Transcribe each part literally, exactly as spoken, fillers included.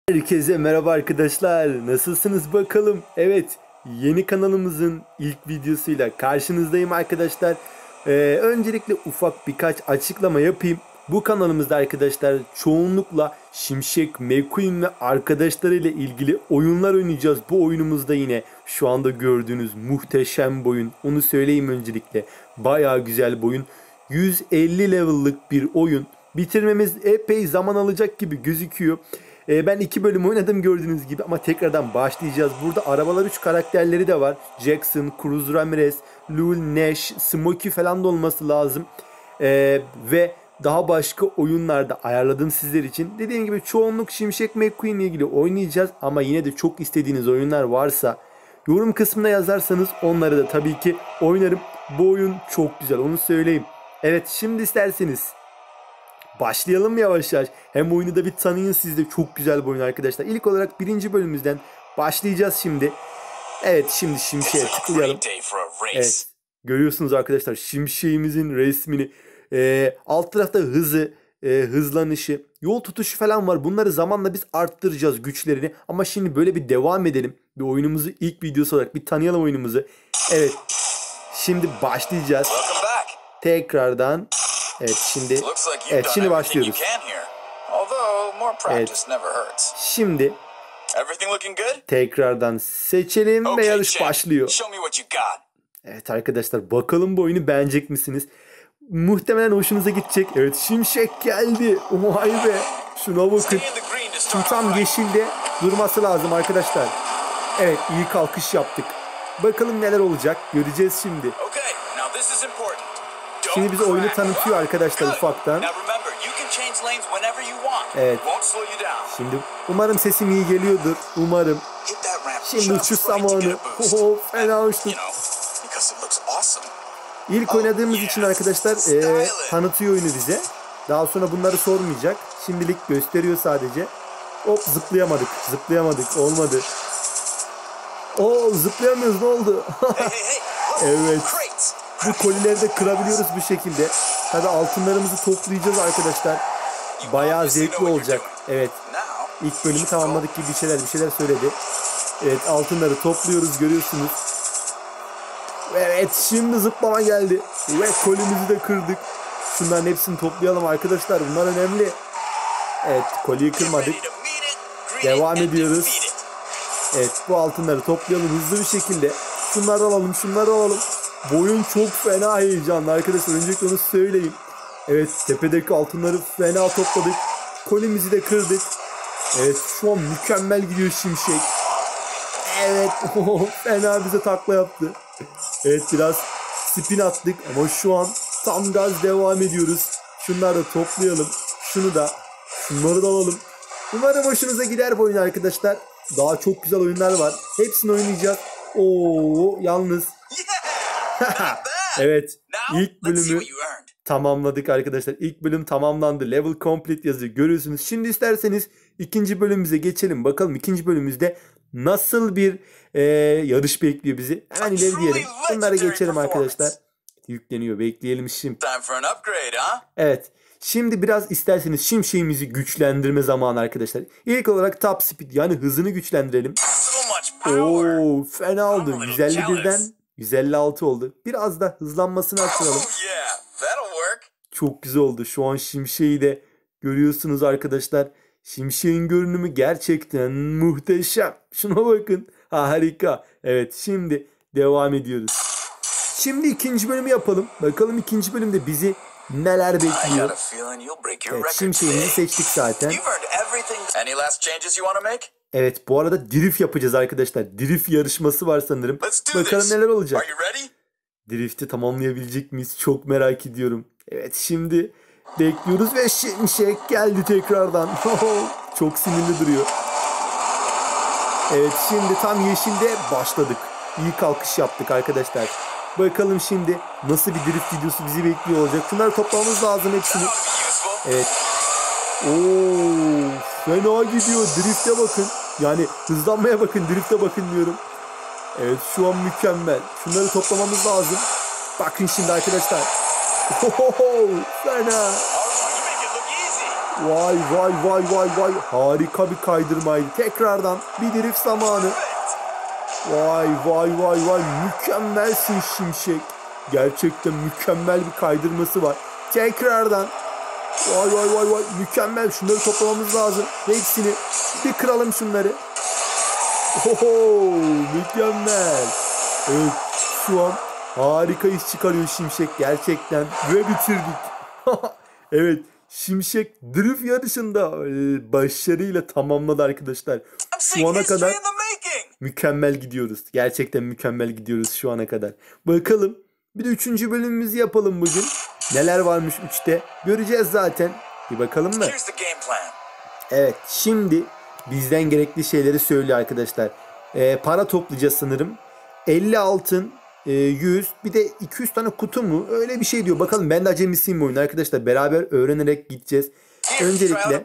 Herkese merhaba arkadaşlar. Nasılsınız bakalım? Evet, yeni kanalımızın ilk videosuyla karşınızdayım arkadaşlar. Ee, öncelikle ufak birkaç açıklama yapayım. Bu kanalımızda arkadaşlar çoğunlukla Şimşek McQueen ve arkadaşlarıyla ilgili oyunlar oynayacağız. Bu oyunumuzda yine şu anda gördüğünüz muhteşem bir oyun. Onu söyleyeyim öncelikle. Bayağı güzel bir oyun. yüz elli level'lık bir oyun. Bitirmemiz epey zaman alacak gibi gözüküyor. Ben iki bölüm oynadım gördüğünüz gibi ama tekrardan başlayacağız. Burada arabalar üç karakterleri de var. Jackson, Cruz Ramirez, Lul, Nash, Smokey falan da olması lazım. Ee, ve daha başka oyunlarda ayarladım sizler için. Dediğim gibi çoğunluk Şimşek McQueen ile ilgili oynayacağız. Ama yine de çok istediğiniz oyunlar varsa yorum kısmına yazarsanız onları da tabii ki oynarım. Bu oyun çok güzel, onu söyleyeyim. Evet, şimdi isterseniz başlayalım yavaş yavaş. Hem oyunu da bir tanıyın siz de, çok güzel bir oyun arkadaşlar. İlk olarak birinci bölümümüzden başlayacağız şimdi. Evet, şimdi Şimşek'e tıklayalım. Evet, görüyorsunuz arkadaşlar Şimşek'imizin resmini. Ee, alt tarafta hızı, e, hızlanışı, yol tutuşu falan var. Bunları zamanla biz arttıracağız güçlerini. Ama şimdi böyle bir devam edelim. Bir oyunumuzu ilk videosu olarak bir tanıyalım oyunumuzu. Evet, şimdi başlayacağız. Tekrardan. Evet, şimdi evet şimdi başlıyoruz. Evet. Şimdi tekrardan seçelim ve yarış başlıyor. Evet arkadaşlar, bakalım bu oyunu beğenecek misiniz? Muhtemelen hoşunuza gidecek. Evet, Şimşek geldi. Vay be. Şuna bakın. Şimdi tam yeşilde durması lazım arkadaşlar. Evet, iyi kalkış yaptık. Bakalım neler olacak. Göreceğiz şimdi. Şimdi bize oyunu tanıtıyor arkadaşlar ufaktan. Evet. Şimdi umarım sesim iyi geliyordur. Umarım. Şimdi uçuş zamanı. Oh, fena uçtuk. İlk oynadığımız için arkadaşlar e, tanıtıyor oyunu bize. Daha sonra bunları sormayacak. Şimdilik gösteriyor sadece. Hop, zıplayamadık. Zıplayamadık. Olmadı. Oo, zıplayamıyoruz. Ne oldu? Evet. Bu kolileri de kırabiliyoruz bu şekilde. Tabi altınlarımızı toplayacağız arkadaşlar. Bayağı zevkli olacak. Evet. İlk bölümü tamamladık gibi bir şeyler bir şeyler söyledi. Evet, altınları topluyoruz, görüyorsunuz. Evet, şimdi zıplama geldi. Ve kolimizi de kırdık. Şunların hepsini toplayalım arkadaşlar. Bunlar önemli. Evet, koliyi kırmadık. Devam ediyoruz. Evet, bu altınları toplayalım hızlı bir şekilde. Şunları alalım, şunları alalım. Bu oyun çok fena heyecanlı arkadaşlar. Öncelikle onu söyleyeyim. Evet, tepedeki altınları fena topladık. Kolimizi de kırdık. Evet, şu an mükemmel gidiyor Şimşek. Evet, fena bize takla yaptı. Evet, biraz spin attık ama şu an tam gaz devam ediyoruz. Şunları da toplayalım. Şunu da, şunları da alalım. Umarım hoşunuza gider bu oyun arkadaşlar. Daha çok güzel oyunlar var. Hepsini oynayacağız. Oo, yalnız. Evet, ilk bölümü tamamladık arkadaşlar. İlk bölüm tamamlandı. Level complete yazıyor, görüyorsunuz. Şimdi isterseniz ikinci bölümümüze geçelim. Bakalım ikinci bölümümüzde nasıl bir e, yarış bekliyor bizi. Hemen ileri diyelim. Bunlara geçelim arkadaşlar. Yükleniyor, bekleyelim şimdi. Evet. Şimdi biraz isterseniz Şimşek'imizi güçlendirme zamanı arkadaşlar. İlk olarak top speed, yani hızını güçlendirelim. Oo, fena oldu. yüz elli birden yüz elli altı oldu. Biraz da hızlanmasını arttıralım. Çok güzel oldu. Şu an Şimşek'i de görüyorsunuz arkadaşlar. Şimşek'in görünümü gerçekten muhteşem. Şuna bakın. Harika. Evet, şimdi devam ediyoruz. Şimdi ikinci bölümü yapalım. Bakalım ikinci bölümde bizi neler bekliyor. Evet, Şimşek'imizi seçtik zaten. Evet, bu arada drift yapacağız arkadaşlar. Drift yarışması var sanırım. Bakalım neler olacak. Drift'i tamamlayabilecek miyiz? Çok merak ediyorum. Evet, şimdi bekliyoruz ve Şimşek geldi tekrardan. Çok sinirli duruyor. Evet, şimdi tam yeşilde başladık. İyi kalkış yaptık arkadaşlar. Bakalım şimdi nasıl bir drift videosu bizi bekliyor olacak. Şunları toplamamız lazım hepsini. Evet. Oo, fena gidiyor. Drift'e bakın. Yani hızlanmaya bakın, drift'e bakın diyorum. Evet, şu an mükemmel. Şunları toplamamız lazım. Bakın şimdi arkadaşlar. Ohoho, fena. Vay vay vay vay vay. Harika bir kaydırmaydı. Tekrardan bir drift zamanı. Vay vay vay vay. Mükemmelsin Şimşek. Gerçekten mükemmel bir kaydırması var. Tekrardan. Vay vay vay vay. Mükemmel. Şunları toplamamız lazım. Hepsini. Bir kıralım şunları. Oho, mükemmel. Evet, şu an harika iş çıkarıyor Şimşek gerçekten. Ve bitirdik. Evet, Şimşek drift yarışında başarıyla tamamladı arkadaşlar. Şu ana kadar mükemmel gidiyoruz. Gerçekten mükemmel gidiyoruz şu ana kadar. Bakalım bir de üçüncü bölümümüzü yapalım bugün. Neler varmış üçte göreceğiz zaten. Bir bakalım mı? Evet, şimdi bizden gerekli şeyleri söylüyor arkadaşlar. Ee, para toplayacağız sanırım. elli altın, e, yüz, bir de iki yüz tane kutu mu? Öyle bir şey diyor. Bakalım, ben de acemisiyim bu oyunda arkadaşlar. Beraber öğrenerek gideceğiz. Öncelikle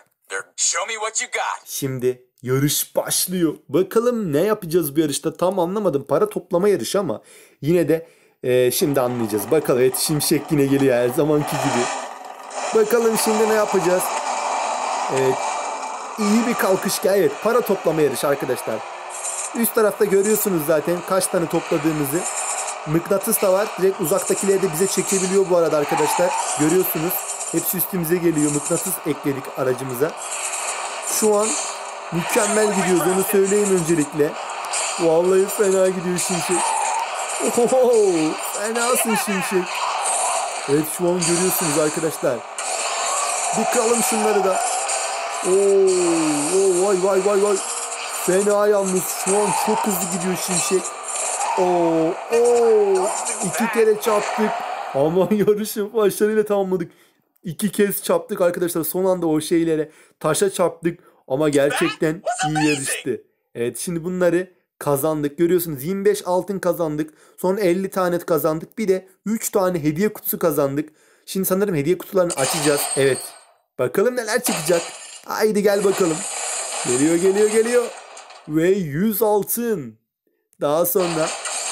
şimdi yarış başlıyor. Bakalım ne yapacağız bu yarışta, tam anlamadım. Para toplama yarışı ama yine de e, şimdi anlayacağız. Bakalım, evet, Şimşek yine geliyor her zamanki gibi. Bakalım şimdi ne yapacağız? Evet. İyi bir kalkış gel. Evet, para toplama yarışı arkadaşlar. Üst tarafta görüyorsunuz zaten kaç tane topladığımızı. Mıknatıs da var. Direkt uzaktakileri de bize çekebiliyor bu arada arkadaşlar. Görüyorsunuz. Hepsi üstümüze geliyor. Mıknatıs ekledik aracımıza. Şu an mükemmel gidiyoruz. Onu söyleyeyim öncelikle. Vallahi fena gidiyor Şimşek. Oho, fenasın Şimşek. Evet, şu an görüyorsunuz arkadaşlar. Bir kıralım şunları da. Oo, oo, vay vay vay vay. Fena yalnız, şu an çok hızlı gidiyor Şimşek. Oo, oo, iki kere çarptık. Ama yarışı başarıyla tamamladık. İki kez çarptık arkadaşlar. Son anda o şeylere, taşa çarptık. Ama gerçekten iyi yarıştı. Evet, şimdi bunları kazandık. Görüyorsunuz, yirmi beş altın kazandık. Sonra elli tane kazandık. Bir de üç tane hediye kutusu kazandık. Şimdi sanırım hediye kutularını açacağız. Evet. Bakalım neler çıkacak. Haydi gel bakalım. Geliyor geliyor geliyor. Ve yüz altın. Daha sonra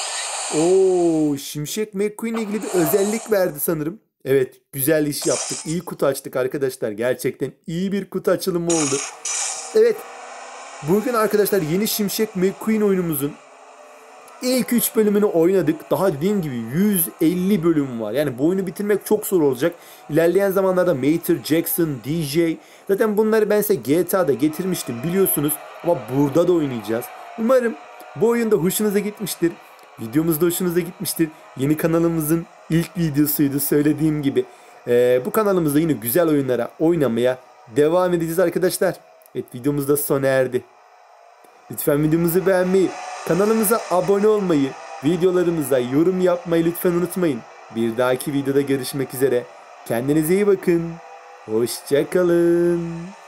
o Şimşek McQueen ile ilgili bir özellik verdi sanırım. Evet, güzel iş yaptık. İyi kutu açtık arkadaşlar. Gerçekten iyi bir kutu açılımı oldu. Evet. Bugün arkadaşlar yeni Şimşek McQueen oyunumuzun ilk üç bölümünü oynadık. Daha dediğim gibi yüz elli bölüm var. Yani bu oyunu bitirmek çok zor olacak. İlerleyen zamanlarda Mater, Jackson, D J. Zaten bunları ben size G T A'da getirmiştim biliyorsunuz. Ama burada da oynayacağız. Umarım bu oyunda hoşunuza gitmiştir. Videomuz da hoşunuza gitmiştir. Yeni kanalımızın ilk videosuydu söylediğim gibi. Ee, bu kanalımızda yine güzel oyunlara oynamaya devam edeceğiz arkadaşlar. Evet, videomuz da sona erdi. Lütfen videomuzu beğenmeyi, kanalımıza abone olmayı, videolarımıza yorum yapmayı lütfen unutmayın. Bir dahaki videoda görüşmek üzere. Kendinize iyi bakın. Hoşça kalın.